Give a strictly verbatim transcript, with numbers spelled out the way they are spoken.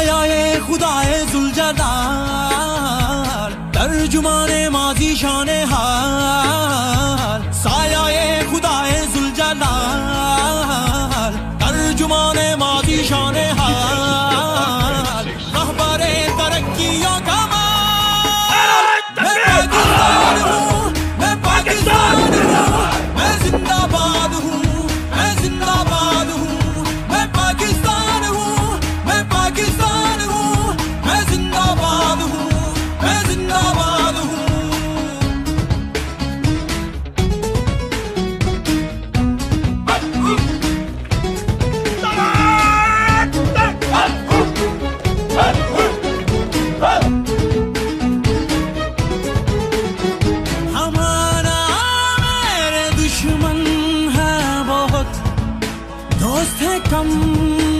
साया-ए खुदाए जुल्जलाल, तर्जुमाने माजी शाने हाल। साया-ए खुदाए जुल्जलाल, तर्जुमाने माजी शाने हाल। रहबरे तरक्कियों का मैं पाकिस्तान हूँ, मैं पाकिस्तान हूँ, मैं जिंदाबाद हूँ, मैं जिंदाबाद हूँ। मैं पाकिस्तान हूँ, मैं पाकिस्तान हूँ, मैं जिंदाबाद हूँ, मैं जिंदाबाद हूँ। हमारा मेरे दुश्मन है बहुत, दोस्त है कम।